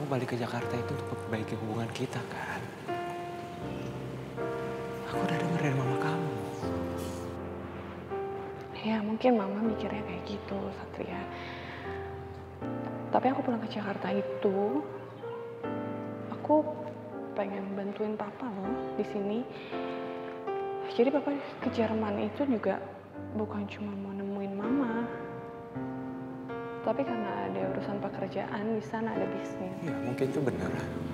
balik ke Jakarta itu untuk memperbaiki hubungan kita kan. Aku udah denger dari mama kamu. Ya mungkin mama mikirnya kayak gitu, Satria. Tapi aku pulang ke Jakarta itu, aku pengen bantuin papa loh di sini. Jadi papa ke Jerman itu juga bukan cuma mau nemuin mama, tapi karena ada urusan pekerjaan di sana, ada bisnis. Ya mungkin itu benar.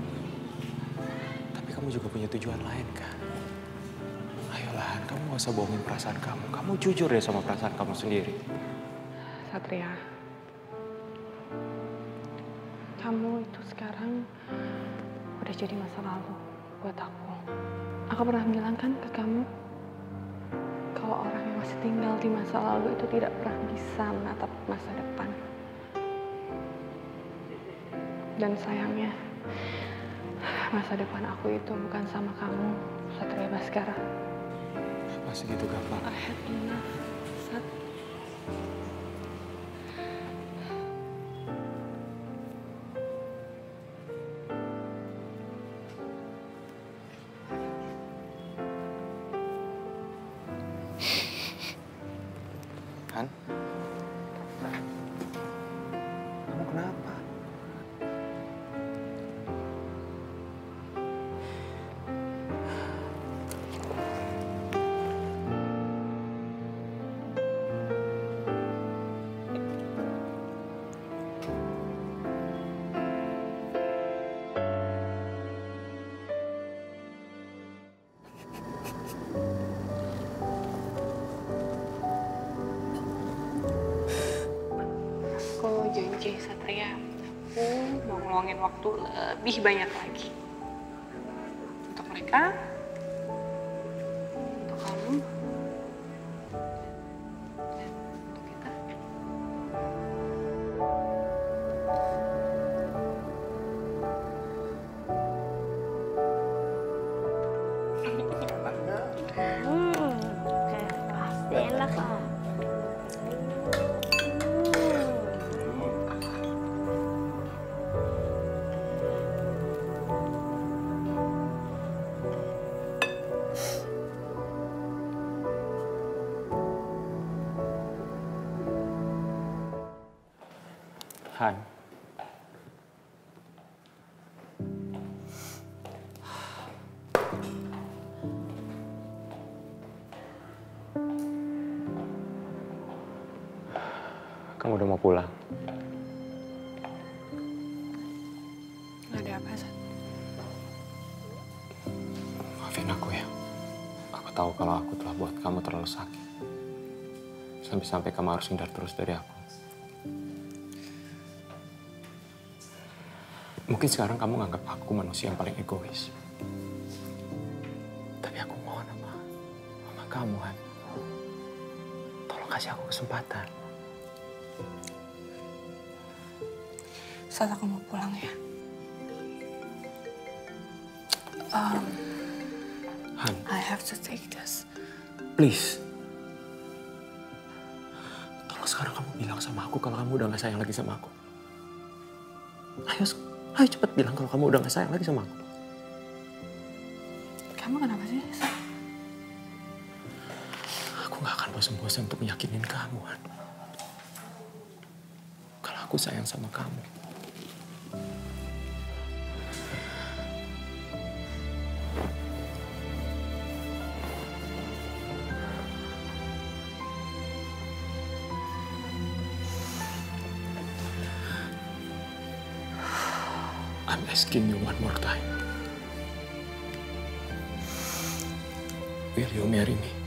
Tapi kamu juga punya tujuan lain kan. Ayolah, kamu gak usah bohongin perasaan kamu. Kamu jujur ya sama perasaan kamu sendiri. Satria, kamu itu sekarang udah jadi masa lalu buat aku. Aku pernah bilang kan ke kamu, kalau orang yang masih tinggal di masa lalu itu tidak pernah bisa menatap masa depan. Dan sayangnya, masa depan aku itu bukan sama kamu, Satria Baskara. Masih gitu gampang. I had enough, Sat. Han? Kamu kenapa? Aku janji Satria, aku mau ngeluangin waktu lebih banyak lagi untuk mereka, untuk kamu, dan untuk kita. Pasti enak lah. Han. Kamu udah mau pulang? Ada apa, Sat? Maafin aku ya. Aku tahu kalau aku telah buat kamu terlalu sakit. Sampai-sampai kamu harus hindar terus dari aku. Mungkin sekarang kamu nganggap aku manusia yang paling egois. Tapi aku mohon sama mama kamu, Han. Tolong kasih aku kesempatan. Saat aku mau pulang ya. Han, I have to take this. please. Tolong sekarang kamu bilang sama aku kalau kamu udah gak sayang lagi sama aku. Ayo cepet bilang kalau kamu udah gak sayang lagi sama aku. Kamu kenapa sih, Sat? Aku gak akan bosan-bosan untuk menyakinin kamu, Han. Kalau aku sayang sama kamu. I'm asking you one more time. Will you marry me?